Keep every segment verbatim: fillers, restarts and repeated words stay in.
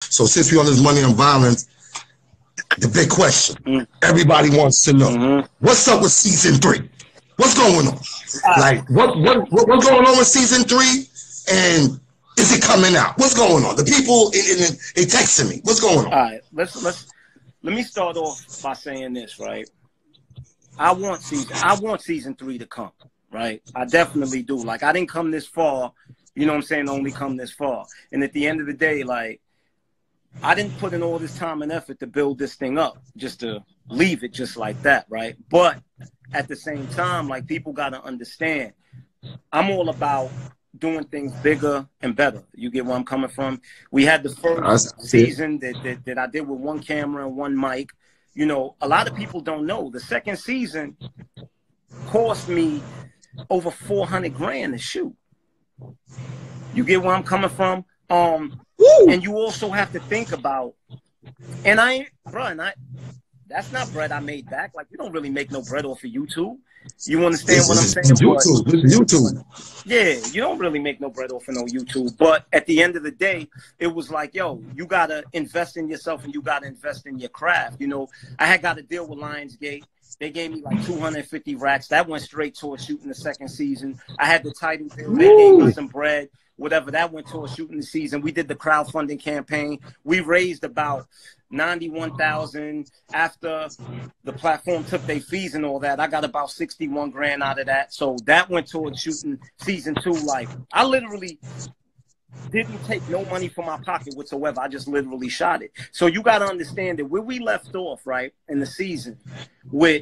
So since we're on this money and violence, the big question mm. everybody wants to know: mm-hmm. what's up with season three? What's going on? Uh, like, what, what, what, what's going on with season three? And is it coming out? What's going on? The people, in, in, they texting me. What's going on? All right, let's let's let me start off by saying this, right? I want season, I want season three to come, right? I definitely do. Like, I didn't come this far, you know what I'm saying? Only come this far. And at the end of the day, like, I didn't put in all this time and effort to build this thing up just to leave it just like that, right? But at the same time, like, people got to understand, I'm all about doing things bigger and better. You get where I'm coming from? We had the first season that, that, that I did with one camera and one mic. You know, a lot of people don't know. The second season cost me over four hundred grand to shoot. You get where I'm coming from? Um, Woo! And you also have to think about, and I ain't, bro, and I, that's not bread I made back. Like, you don't really make no bread off of YouTube. You understand what I'm saying? YouTube, but, YouTube. Yeah, you don't really make no bread off of no YouTube. But at the end of the day, it was like, yo, you got to invest in yourself and you got to invest in your craft. You know, I had got to deal with Lionsgate. They gave me like two hundred fifty racks. That went straight towards shooting the second season. I had the title deal. They gave me some bread. Whatever, that went towards shooting the season. We did the crowdfunding campaign. We raised about ninety-one thousand. After the platform took their fees and all that, I got about sixty-one grand out of that. So that went towards shooting season two. Like, I literally didn't take no money from my pocket whatsoever. I just literally shot it. So you got to understand that where we left off, right, in the season with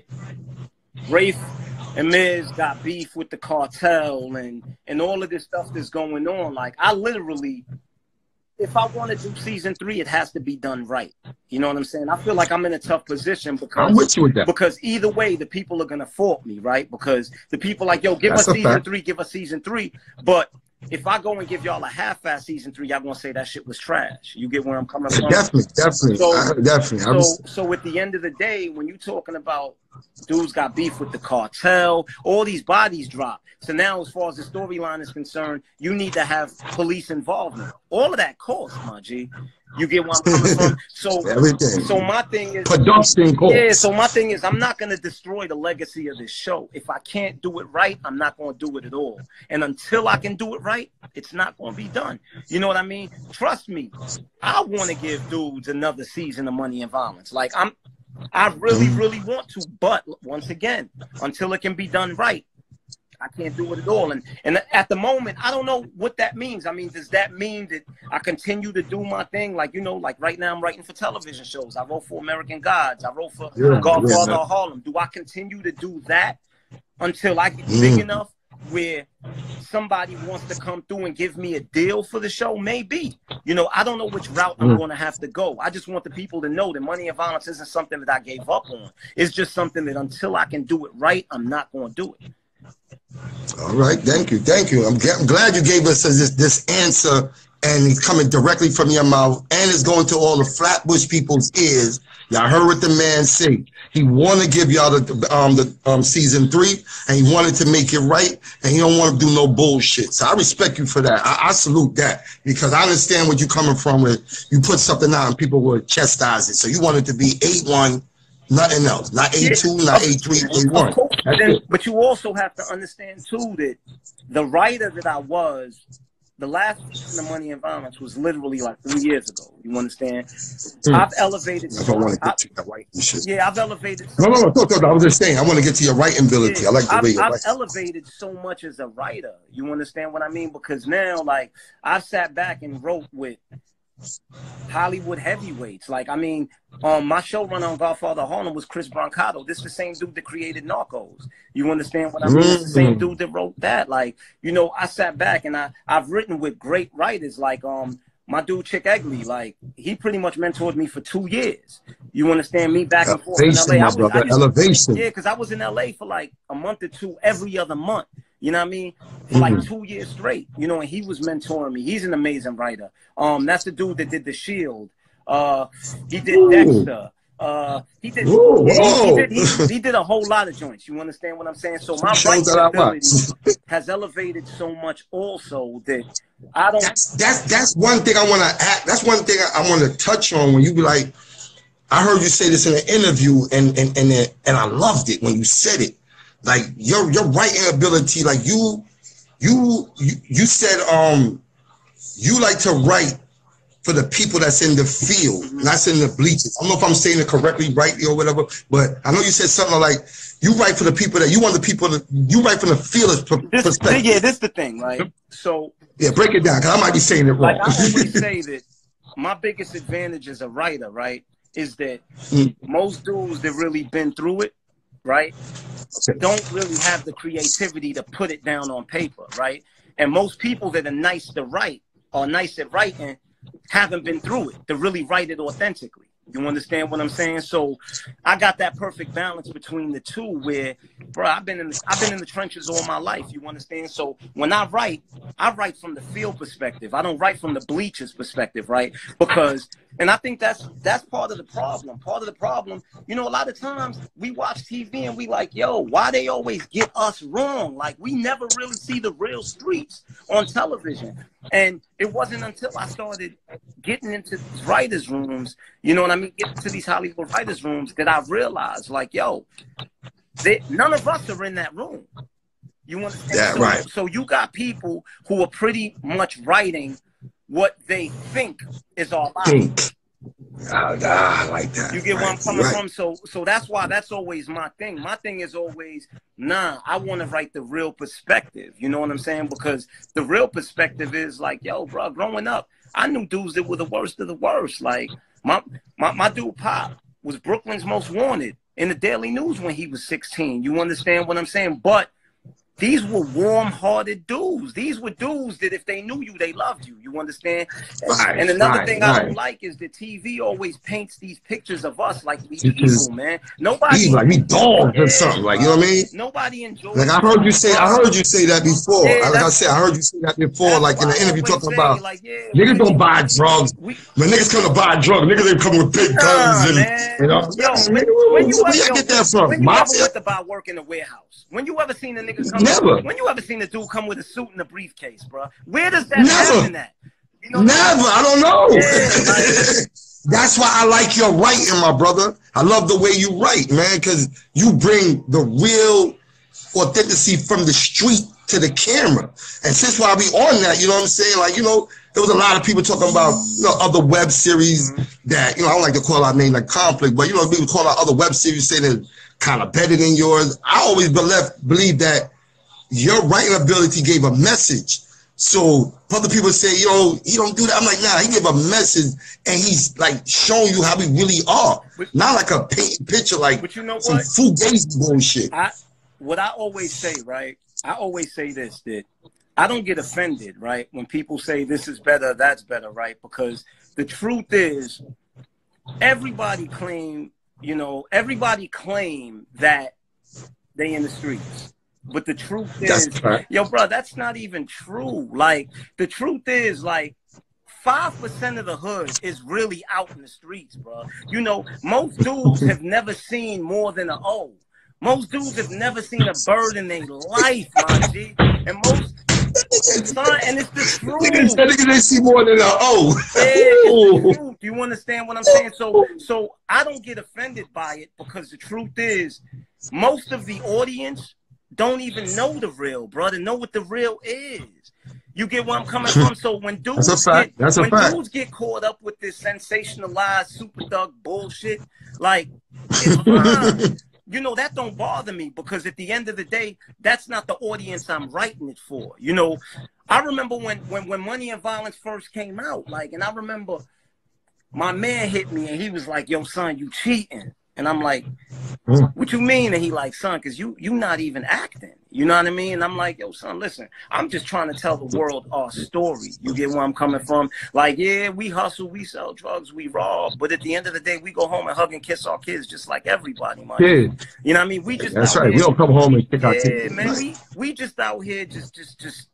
Rafe and Miz got beef with the cartel and, and all of this stuff that's going on. Like, I literally, if I want to do season three, it has to be done right. You know what I'm saying? I feel like I'm in a tough position because, I'm with you with that. Because either way, the people are going to fault me, right? Because the people like, yo, give That's us season fact. three, give us season three. But if I go and give y'all a half-ass season three, y'all going to say that shit was trash. You get where I'm coming from? Definitely, definitely, so, I, definitely. So, was... so at the end of the day, when you're talking about dudes got beef with the cartel, all these bodies drop. So now, as far as the storyline is concerned, you need to have police involvement. All of that costs, my G. You get where I'm coming from? So, Everything. so my thing is, production costs. Yeah. So my thing is, I'm not going to destroy the legacy of this show. If I can't do it right, I'm not going to do it at all. And until I can do it right, it's not going to be done. You know what I mean? Trust me, I want to give dudes another season of Money and Violence. Like, I'm, I really, really want to. But once again, until it can be done right, I can't do it at all. And and at the moment, I don't know what that means. I mean, does that mean that I continue to do my thing? Like, you know, like right now I'm writing for television shows. I wrote for American Gods. I wrote for yeah, Godfather yeah, of Harlem. Do I continue to do that until I get mm. big enough where somebody wants to come through and give me a deal for the show? Maybe. You know, I don't know which route I'm going to have to go. I just want the people to know that Money and Violence isn't something that I gave up on. It's just something that until I can do it right, I'm not going to do it. All right, thank you, thank you. I'm, I'm glad you gave us this this answer, and it's coming directly from your mouth, and it's going to all the Flatbush people's ears. Y'all heard what the man said. He want to give y'all the um the um season three, and he wanted to make it right, and he don't want to do no bullshit. So I respect you for that. I, I salute that, because I understand where you're coming from. Where you put something out and people will chastise it. So you want it to be eight one. Nothing else. Not A two, yeah, not A three, A one. Then, but you also have to understand, too, that the writer that I was, the last season of Money and Violence was literally like three years ago. You understand? Mm. I've elevated. I don't want to get to the writing shit. Yeah, I've elevated. No, no, no, no, no. I was just saying, I want to get to your writing ability. Yeah, I like the I've, way you're I've writing. elevated so much as a writer. You understand what I mean? Because now, like, I've sat back and wrote with Hollywood heavyweights. Like, I mean, um, my showrunner on Godfather of Harlem was Chris Brancato. This is the same dude that created Narcos. You understand what I mean? It's the same dude that wrote that. Like, you know, I sat back and I, I've written with great writers like um my dude Chick Egley. Like, he pretty much mentored me for two years. You understand me back and forth in L A. I was, I just, Elevation. Yeah, because I was in L A for like a month or two every other month. You know what I mean? For like two years straight. You know, and he was mentoring me. He's an amazing writer. Um, that's the dude that did The Shield. Uh, he did Dexter. Uh, he did. Whoa, Yeah, he, he whoa. did. He, he did a whole lot of joints. You understand what I'm saying? So my writing ability has elevated so much, also that I don't. That's that's that's one thing I want to act. That's one thing I, I want to touch on when you be like, I heard you say this in an interview, and and and and I loved it when you said it. Like your your writing ability, like you you you, you said um you like to write for the people that's in the field, mm-hmm. not in the bleachers. I don't know if I'm saying it correctly, rightly or whatever, but I know you said something like you write for the people that you want the people to, you write from the fielder's this, perspective. Yeah, this is the thing, right? So yeah, break it down, because I might be saying it wrong. Like I always say that my biggest advantage as a writer, right, is that mm. most dudes that really been through it, right, okay. don't really have the creativity to put it down on paper, right? And most people that are nice to write or nice at writing haven't been through it to really write it authentically. You understand what I'm saying? So I got that perfect balance between the two where, bro, I've been in the, I've been in the trenches all my life. You understand? So when I write, I write from the field perspective. I don't write from the bleachers perspective, right? Because, and I think that's that's part of the problem. Part of the problem, you know, a lot of times we watch T V and we like, yo, why they always get us wrong? Like we never really see the real streets on television. And it wasn't until I started getting into these writers' rooms, you know what I mean, getting to these Hollywood writers' rooms, that I realized, like, yo, they, none of us are in that room. You understand? Yeah, so, right. So you got people who are pretty much writing what they think is our life. Ah, ah, I like that. You get right. where I'm coming right. from? So so that's why that's always my thing. My thing is always, nah, I want to write the real perspective. You know what I'm saying? Because the real perspective is like, yo, bro, growing up, I knew dudes that were the worst of the worst. Like my my, my dude Pop was Brooklyn's most wanted in the Daily News when he was sixteen. You understand what I'm saying? But these were warm-hearted dudes. These were dudes that if they knew you, they loved you. You understand? Right, and another right, thing right. I don't like is that T V always paints these pictures of us like we evil, man. Nobody evil, like we dogs yeah, or something. Like, you know what I mean? Nobody enjoys. Like I heard you say, I heard you say that before. Yeah, like I said, I heard you say that before. Like in the interview, talking say, about like, yeah, niggas don't buy drugs. We, when niggas come to buy drugs, niggas ain't coming with big nah, guns and man. you know. Yo, when, where when you where ever, you get that from? When you Mafia? ever went to buy work in a warehouse? When you ever seen a nigga come? Never. With, when you ever seen a dude come with a suit and a briefcase, bro? Where does that Never. happen at? You know Never. I don't know. Yeah, like, that's why I like your writing, my brother. I love the way you write, man, because you bring the real authenticity from the street to the camera. And since while we on that, you know what I'm saying? Like, you know, there was a lot of people talking about, you know, other web series mm-hmm. that, you know, I don't like to call out name like conflict, but, you know, people call out other web series saying they're kind of better than yours. I always believe, believe that your writing ability gave a message. So other people say, yo, he don't do that. I'm like, nah, he gave a message and he's like showing you how we really are. But, not like a paint picture like but you know some what? fugazi bullshit. I, what I always say, right? I always say this, that I don't get offended, right? When people say this is better, that's better, right? Because the truth is everybody claim, you know, everybody claim that they in the streets. But the truth is, yo, bro, that's not even true. Like, the truth is, like, five percent of the hood is really out in the streets, bro. You know, most dudes have never seen more than an O. Most dudes have never seen a bird in their life, my G. And most, son, and it's the truth. Niggas, niggas they see more than an O. Yeah, it's the truth. You understand what I'm saying? So, so I don't get offended by it because the truth is, most of the audience don't even know the real, brother. Know what the real is. You get where I'm coming from? So when dudes That's a fact. get That's a when fact. dudes get caught up with this sensationalized super thug bullshit, like it's fine. You know, that don't bother me because at the end of the day, that's not the audience I'm writing it for. You know, I remember when when when Money and Violence first came out, like, and I remember my man hit me and he was like, "Yo, son, you cheating." And I'm like, what you mean? And he like, son, because you you not even acting. You know what I mean? And I'm like, yo, son, listen, I'm just trying to tell the world our story. You get where I'm coming from? Like, yeah, we hustle, we sell drugs, we rob. But at the end of the day, we go home and hug and kiss our kids just like everybody, man. Kids. You know what I mean? We just That's right. Here, we don't come home and kick yeah, our kids. man, we, we just out here just, just, just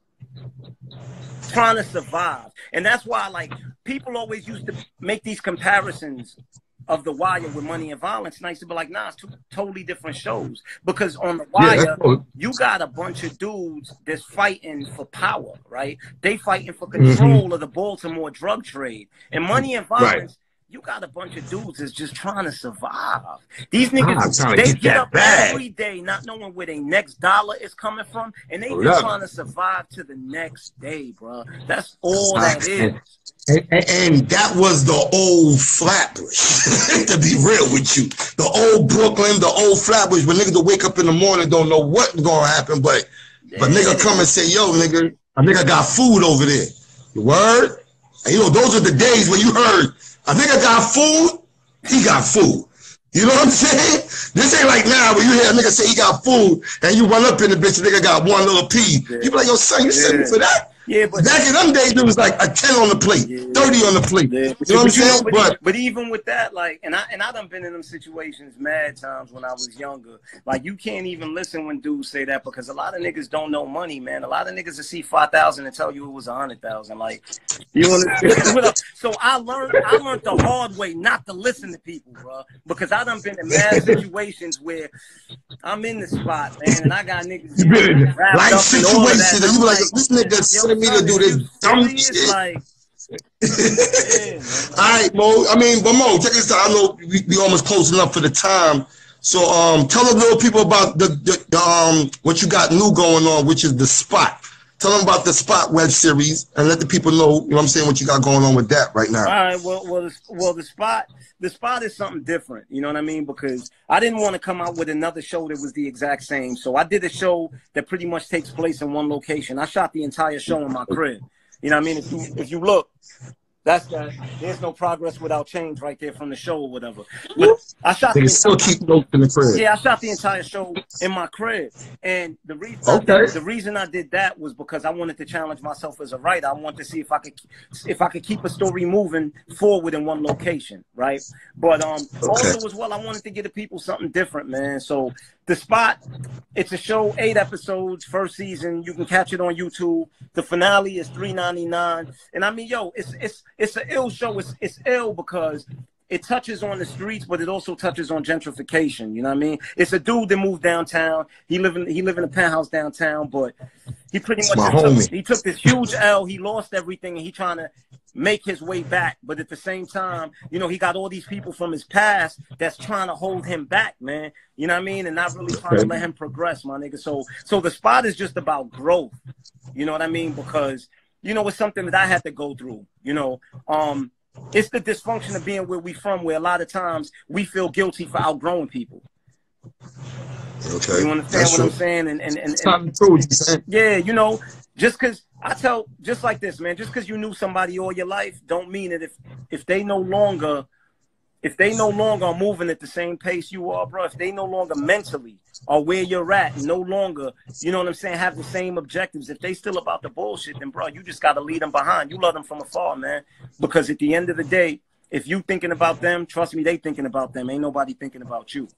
trying to survive. And that's why, like, people always used to make these comparisons of The Wire with Money and Violence, and I used to be like, nah, it's two totally different shows. Because on The Wire, yeah, cool. you got a bunch of dudes that's fighting for power, right? They fighting for control mm-hmm. of the Baltimore drug trade. And Money and Violence, right. you got a bunch of dudes that's just trying to survive. These niggas, they get, get up bag. every day not knowing where their next dollar is coming from, and they oh, just yeah. trying to survive to the next day, bro. That's all that is. And, and, and that was the old Flatbush, to be real with you. The old Brooklyn, the old Flatbush, when niggas will wake up in the morning, don't know what's gonna happen, but yeah. but nigga come and say, yo, nigga, a nigga got food over there. You word? And you know, those are the days when you heard, a nigga got food, he got food. You know what I'm saying? This ain't like now when you hear a nigga say he got food, and you run up in the bitch, and nigga got one little pea. Yeah. You be like, yo, son, you yeah. sent me for that? Yeah, but back in them days, it was like a ten on the plate, yeah. thirty on the plate. Yeah. You know what I'm saying? Know, but, but, but even with that, like, and I and I done been in them situations mad times when I was younger. Like, you can't even listen when dudes say that because a lot of niggas don't know money, man. A lot of niggas will see five thousand and tell you it was a hundred thousand. Like, you understand? So I learned I learned the hard way not to listen to people, bro, because I done been in mad situations where I'm in the spot, man, and I got niggas life situation. You be like, this nigga. Me to do this dumb shit. Like, yeah, all right, Mo. I mean, but Mo, check this out. I know we, we almost close enough for the time. So, um, tell the little people about the, the, the um what you got new going on, which is The Spot. Tell them about The Spot web series, and let the people know. You know what I'm saying? What you got going on with that right now? All right. Well, well, the, well, the spot. The Spot is something different, you know what I mean? Because I didn't want to come out with another show that was the exact same. So I did a show that pretty much takes place in one location. I shot the entire show in my crib. You know what I mean? If you if you look, that's that. There's no progress without change right there from the show or whatever. But I shot. They still keep notes in the crib. Yeah, I shot the entire show in my crib, and the reason okay. did, the reason I did that was because I wanted to challenge myself as a writer. I wanted to see if I could if I could keep a story moving forward in one location, right? But um, okay. also as well, I wanted to give the people something different, man. So The Spot, it's a show, eight episodes, first season. You can catch it on YouTube. The finale is three ninety-nine, and I mean, yo, it's it's it's an ill show. It's it's ill because it touches on the streets, but it also touches on gentrification. You know what I mean? It's a dude that moved downtown. He live in he live in a penthouse downtown, but he pretty much took, he took this huge L. He lost everything, and he trying to make his way back. But at the same time, you know, he got all these people from his past that's trying to hold him back, man. You know what I mean? And not really trying to let him progress, my nigga. So so The Spot is just about growth. You know what I mean? Because, you know, it's something that I had to go through, you know. Um, it's the dysfunction of being where we from, where a lot of times we feel guilty for outgrowing people. Okay. You understand That's what true. I'm saying? And, and, and, and true, yeah, you know, just because I tell, just like this, man, just because you knew somebody all your life don't mean that if, if they no longer, if they no longer are moving at the same pace you are, bro, if they no longer mentally are where you're at, no longer, you know what I'm saying, have the same objectives, if they still about the bullshit, then, bro, you just got to lead them behind. You love them from afar, man, because at the end of the day, if you thinking about them, trust me, they thinking about them. Ain't nobody thinking about you.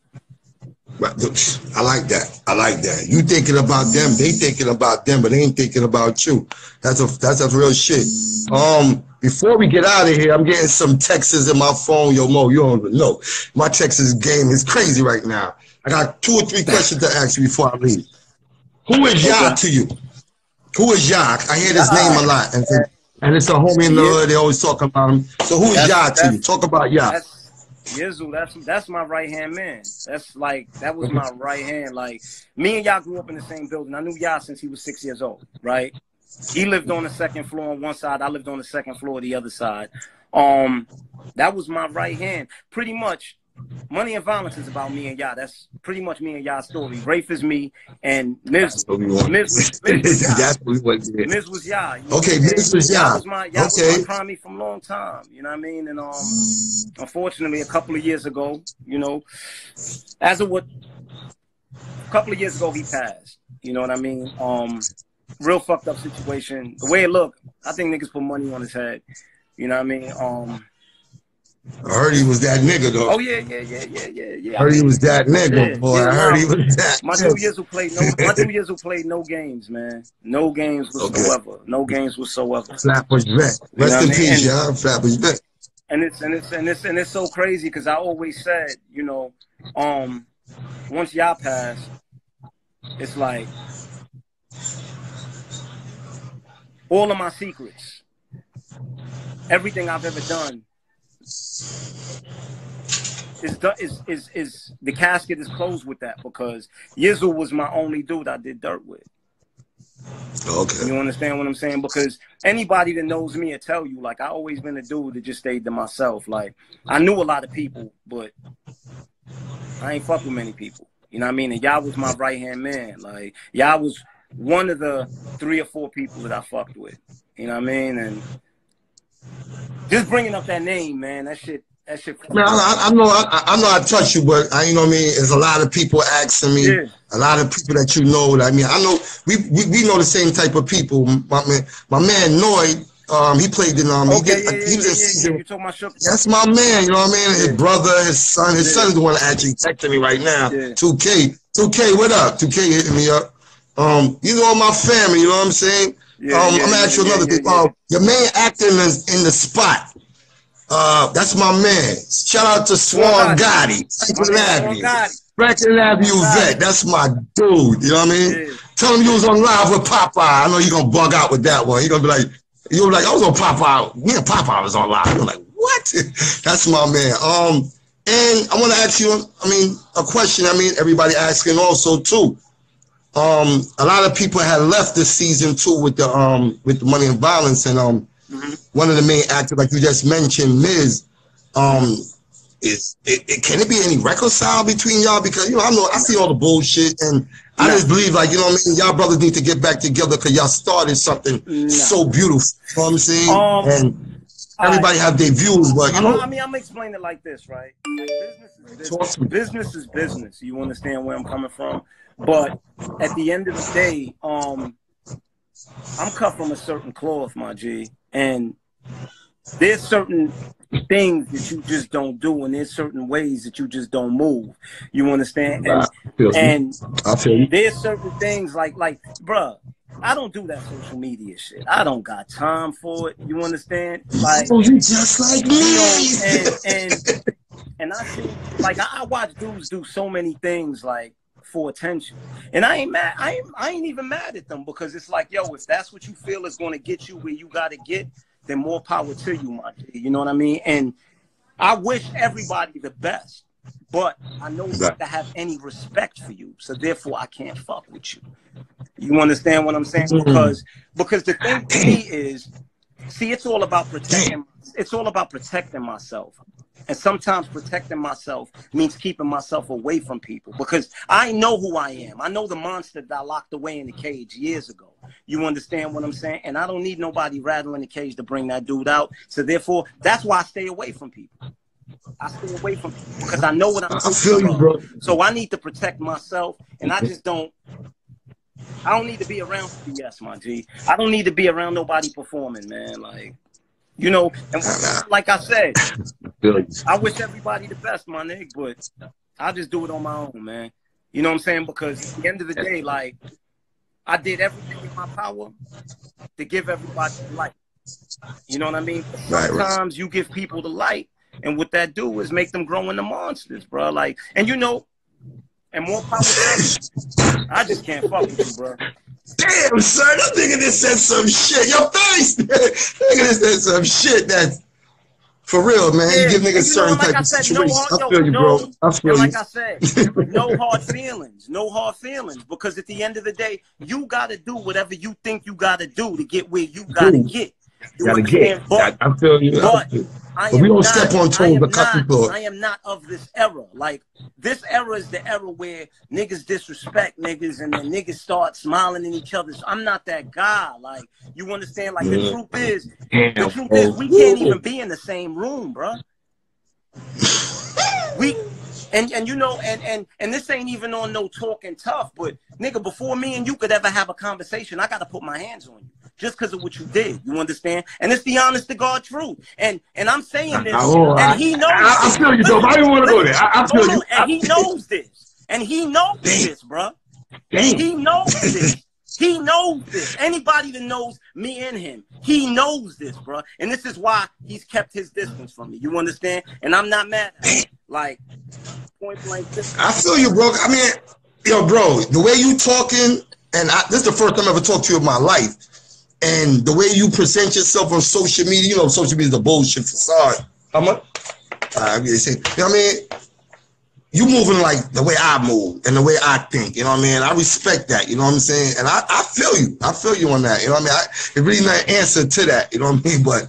I like that. I like that. You thinking about them, they thinking about them, but they ain't thinking about you. That's a that's a real shit. Um, before we get out of here, I'm getting some texts in my phone. Yo, Mo, you don't even know. My Texas game is crazy right now. I got two or three questions to ask you before I leave. Who is Yah to you? Who is Yah? I hear this name a lot, and and it's a homie in the hood. They always talk about him. So who is Yah to you? Talk about Yah. Yizzle, that's that's my right hand man. That's like that was my right hand. Like me and Yah grew up in the same building. I knew Yah since he was six years old, right? He lived on the second floor on one side. I lived on the second floor the other side. Um, that was my right hand. Pretty much, Money and Violence is about me and Yah. That's pretty much me and Yah's story. Rafe is me, and Miz Miz was, Miz was Yah. Miz was Yah. Okay, Miz was Yah. Was my, Yah okay. was my primary from a long time. You know what I mean? And um, unfortunately, a couple of years ago, you know, as of what, a couple of years ago, he passed. You know what I mean? Um, real fucked up situation. The way it looked, I think niggas put money on his head. You know what I mean? Um. I heard he was that nigga though. Oh yeah, yeah, yeah, yeah, yeah, yeah. I heard he was that nigga, yeah, boy. Yeah, I heard he was that. My two years who played no, my two years who played no games, man. No games whatsoever. Okay. No games whatsoever. Flatbush vet. Rest in peace, y'all. Flatbush vet. And it's and it's and it's and it's so crazy because I always said, you know, um, once y'all pass, it's like all of my secrets, everything I've ever done, is is is is the casket is closed with that because Yizzle was my only dude I did dirt with. Okay. You understand what I'm saying? Because anybody that knows me will tell you, like, I always been a dude that just stayed to myself. Like, I knew a lot of people, but I ain't fuck with many people. You know what I mean? And y'all was my right-hand man. Like, y'all was one of the three or four people that I fucked with. You know what I mean? And just bringing up that name, man, that shit, that shit. Man, I, I know, I, I know I touched you, but I, you know what I mean? There's a lot of people asking me, yeah. a lot of people that you know. I mean, I know we we, we know the same type of people. My man, my man Noyd, um, he played in um, okay, he, did, yeah, he yeah, was yeah, in season. Yeah, you talking about That's my man. You know what I mean? His yeah. brother, his son, his yeah. son is the one that actually texting me right now. Yeah. two K, two K, what up? two K hitting me up. Um, you know my family. You know what I'm saying? Yeah, um, yeah, I'm gonna ask you yeah, another yeah, thing. yeah. Uh, your main actor in the, in the spot. Uh, that's my man. Shout out to Swan Gotti. Franklin Avenue. Franklin Avenue vet. That's my dude. You know what I mean? Yeah. Tell him you was on live with Popeye. I know you're gonna bug out with that one. You're gonna be like, you're like, I was on Popeye. Me and Popeye was on live. You're like, what? That's my man. Um, and I want to ask you, I mean, a question. I mean, everybody asking also too. Um, a lot of people had left this season too with the um with the Money and Violence, and um. Mm-hmm. One of the main actors, like you just mentioned, Miz, um, is it, it, can it be any reconcile between y'all? Because you know, I know I see all the bullshit, and I no. just believe, like, you know what I mean, y'all brothers need to get back together because y'all started something no. so beautiful. You know what I'm saying? Um, and everybody I, have their views, but you know, I mean, I'm gonna explain it like this, right? Like, business is business. Business is business. You understand where I'm coming from? But at the end of the day, um, I'm cut from a certain cloth, my G. And there's certain things that you just don't do, and there's certain ways that you just don't move. You understand? And, and I feel you. There's certain things like, like, bruh, I don't do that social media shit. I don't got time for it. You understand? Like, oh, you just like me. You know, and, and, and I see, like, I, I watch dudes do so many things, like, for attention, and I ain't mad. I ain't, I ain't even mad at them because it's like, yo, if that's what you feel is going to get you where you got to get, then more power to you, my G. You know what I mean? And I wish everybody the best, but I know not to have any respect for you, so therefore I can't fuck with you. You understand what I'm saying? Because because the thing to me is, see, it's all about protecting. It's all about protecting myself. And sometimes protecting myself means keeping myself away from people because I know who I am. I know the monster that I locked away in the cage years ago. You understand what I'm saying? And I don't need nobody rattling the cage to bring that dude out. So therefore, that's why I stay away from people. I stay away from people because I know what I'm I feel you, bro. So I need to protect myself, and I just don't. I don't need to be around B S, my G. I don't need to be around nobody performing, man. Like. You know, and like I said, I wish everybody the best, my nigga, but I just do it on my own, man. You know what I'm saying? Because at the end of the day, like, I did everything in my power to give everybody the light. You know what I mean? Sometimes right, right. you give people the light, and what that do is make them grow into monsters, bro. Like, and you know, and more power to them. I just can't fuck with you, bro. Damn, son, that nigga just said some shit. Your face, nigga just said some shit that's for real, man. Yeah, you give niggas certain know, like type of situations. No I feel you, no, bro. I feel and you. Like I said, no hard feelings. No hard feelings. Because at the end of the day, you got to do whatever you think you got to do to get where you got to get. You gotta get. But, I feel you. But, I but we don't not, step on toes or cut people. I am not of this era. Like, this era is the era where niggas disrespect niggas and then niggas start smiling at each other. So I'm not that guy. Like, you understand? Like, yeah. the truth is, Damn, the truth bro. is, we can't even be in the same room, bro. we, and and you know, and and and this ain't even on no talking tough, but nigga, before me and you could ever have a conversation, I got to put my hands on you. Just because of what you did, you understand? And it's the honest to God truth. And and I'm saying this, oh, and I, he knows I, I, I feel you, though. I didn't want to go there. I, I feel you. And he knows this. And he knows Damn. this, bro. Damn. He knows this. He knows this. Anybody that knows me and him, he knows this, bro. And this is why he's kept his distance from me. You understand? And I'm not mad at him. Like, point blank. I feel you, bro. I mean, yo, bro, the way you talking, and I, this is the first time I ever talked to you in my life, and the way you present yourself on social media, you know, social media is a bullshit facade. How much? Uh, you know what I mean? You moving like the way I move and the way I think, you know what I mean? I respect that, you know what I'm saying? And I, I feel you. I feel you on that, you know what I mean? I, it's really not an answer to that, you know what I mean? But,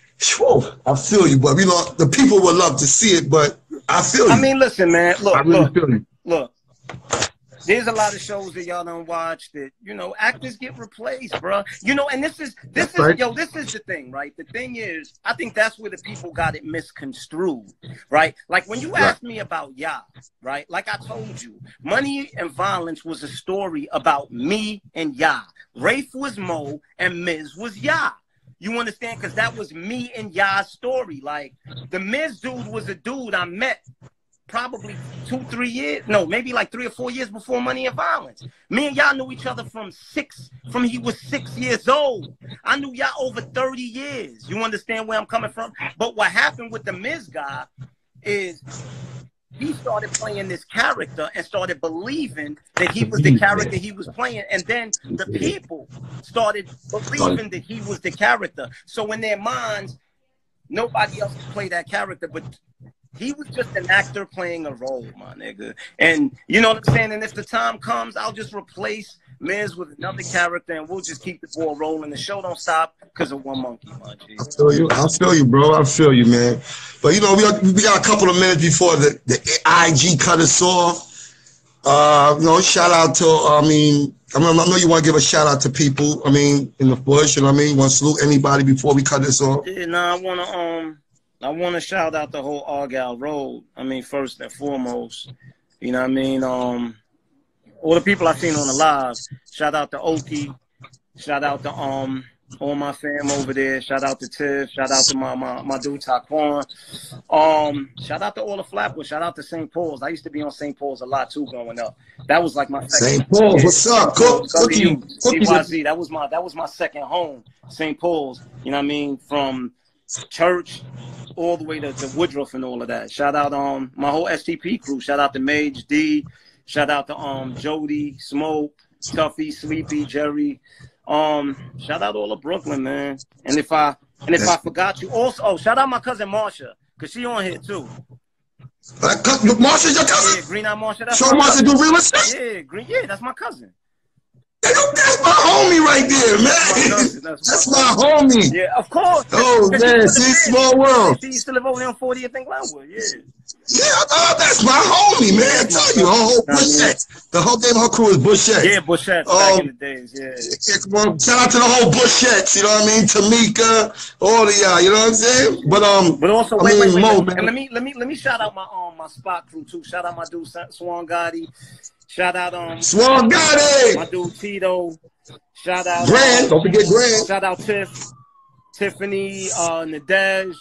whew, I feel you. But, you know, the people would love to see it, but I feel you. I mean, listen, man. Look, I really look, feel you. Look. There's a lot of shows that y'all don't watch that, you know, actors get replaced, bro. You know, and this is, this That's is, right. yo, this is the thing, right? The thing is, I think that's where the people got it misconstrued, right? Like when you Right. asked me about Ya, right? Like I told you, Money and Violence was a story about me and Ya. Rafe was Mo and Miz was Ya. You understand? Because that was me and Ya's story. Like the Miz dude was a dude I met probably two, three years, no, maybe like three or four years before Money and Violence. Me and y'all knew each other from six, from he was six years old. I knew y'all over thirty years. You understand where I'm coming from? But what happened with the Miz guy is he started playing this character and started believing that he was the character he was playing. And then the people started believing that he was the character. So in their minds, nobody else could play that character, but he was just an actor playing a role, my nigga. And you know what I'm saying? And if the time comes, I'll just replace Miz with another character and we'll just keep the ball rolling. The show don't stop because of one monkey, my G. I feel you. I feel you, bro. I feel you, man. But, you know, we got, we got a couple of minutes before the, the I G cut us off. Uh, you know, shout out to, I mean, I, mean, I know you want to give a shout out to people, I mean, in the bush, you know what I mean? You want to salute anybody before we cut this off? Yeah, nah, I want to, um, I want to shout out the whole Argyle Road. I mean, first and foremost, you know what I mean? Um, all the people I've seen on the live. Shout out to Oki. Shout out to um all my fam over there. Shout out to Tiff. Shout out to my my, my dude Taquan. Um, shout out to all the Flatbush. Shout out to Saint Paul's. I used to be on Saint Paul's a lot too growing up. That was like my second. Saint Paul's, what's up? Cook, Cookie, cookie, C Y Z. That was my that was my second home. Saint Paul's. You know what I mean? From church all the way to, to Woodruff and all of that. Shout out um my whole S T P crew. Shout out to Mage D. Shout out to um Jody, Smoke, Tuffy, Sleepy, Jerry. Um, shout out all of Brooklyn, man. And if I and if I forgot you, also oh shout out my cousin Marsha, cause she on here too. Marsha's your cousin? Yeah, Green Eye Marsha. That's so my Marsha cousin. do real estate? Yeah, Green. Yeah, that's my cousin. That's my homie right there, man. That's, that's, that's my homie. Yeah, of course. Oh, man, see, small world. She used to live over there on fortieth and Glenwood, yeah. Yeah, oh, that's my homie, man. I tell you, her whole Bushette. The whole name of her crew is Bushette. Yeah, Bushette, um, back in the days, yeah. yeah. Come on, shout out to the whole Bushettes, you know what I mean? Tamika, all of y'all, you know what I'm saying? But um, but also, I wait, mean, wait, wait, Mo, wait. man. And let me, let me, let me shout out my um, my spot crew too. Shout out my dude Swan Gotti. Shout out um, Swan Gotti. My dude Tito. Shout out Grand. Um, Don't forget Grand. Shout out Tiff, Tiffany, uh, Nadej,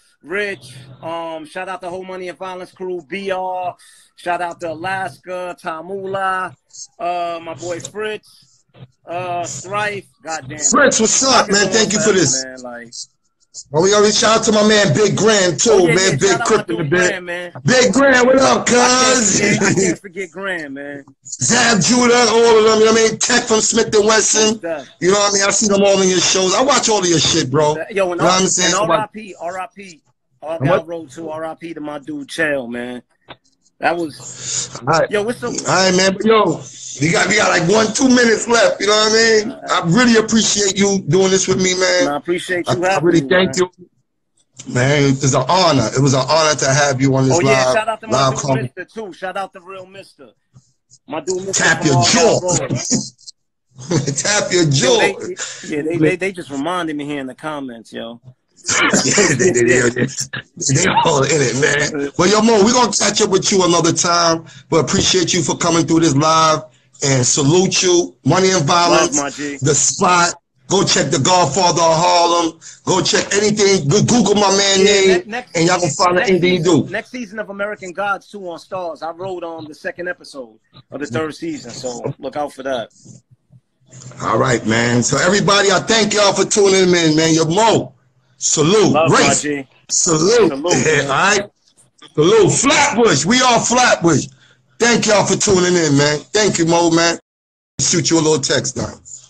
Rich. Um, shout out the whole Money and Violence crew. B R. Shout out to Alaska, Tamula. Uh, my boy Fritz. Uh, Strife. Goddamn. Fritz, what's up, man? Thank you for this. Man, like, well, we always shout out to my man Big Grand too, oh, yeah, man. yeah, Big Crip in the bit. Man. Big Grand, what up, cuz? I, I can't forget Grand, man. Zab Judah, all of them, you know what I mean? Tech from Smith and Wesson. You know what I mean? I see them all in your shows. I watch all of your shit, bro. Yo, and, you know what I'm saying? R I P, R I P. Argyle Road to R I P to my dude Chael, man. That was all right. Yo, what's up? All right, man. But yo, we got we got like one, two minutes left. You know what I mean? Right. I really appreciate you doing this with me, man. I appreciate you. I, having I really me, thank man. you. Man, it was an honor. It was an honor to have you on this oh, live. yeah, shout out to my dude call. Mister too. Shout out to real Mister. My dude Mister Tap your jaw. Tap your jaw. Yo, they, yeah, they, they they just reminded me here in the comments, yo. yeah, they, they, they, they, they all in it, man. Well, yo, Mo, we're going to catch up with you another time, but appreciate you for coming through this live and salute you. Money and Violence, Love, my G. The Spot. Go check The Godfather of Harlem. Go check anything. Go Google my man yeah, name, ne next, and y'all gonna find next anything season, you do. Next season of American Gods two on Stars. I wrote on the second episode of the third season, so look out for that. All right, man. So everybody, I thank y'all for tuning in, man. Your Mo. Salute. Love, Rafe. Salute. Salute. All right. Salute. Flatbush. We are Flatbush. Thank y'all for tuning in, man. Thank you, Mo, man. Shoot you a little text now.